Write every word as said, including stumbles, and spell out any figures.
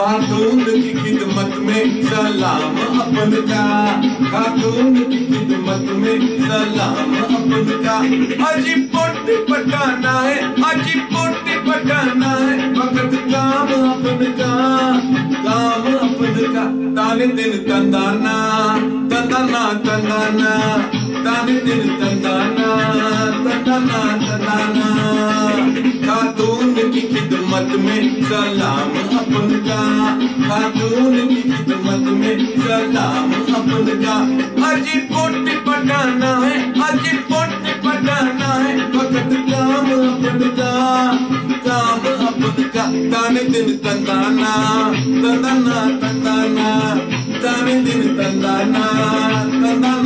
खातून की खिदमत में सलाम अपन का, खातून की खिदमत में सलाम अपन का। अजी पोटी पटाना है, अजी पोटी पटाना है, वक्त काम अपन का, काम अपन का। ताने दिन तंदाना तंदाना तंदाना, ताने दिन तंदाना तंदाना तंदाना। खातून की खिदमत में सलाम अपन का, खातून की खिदमत में सलाम अपन का। अजी पोटी पटाना है, अजी पोटी पटाना है, वक्त काम अपन का, काम अपन का। ताने दिन तंदाना तंदाना तंदाना, ताने दिन तंदाना तंदाना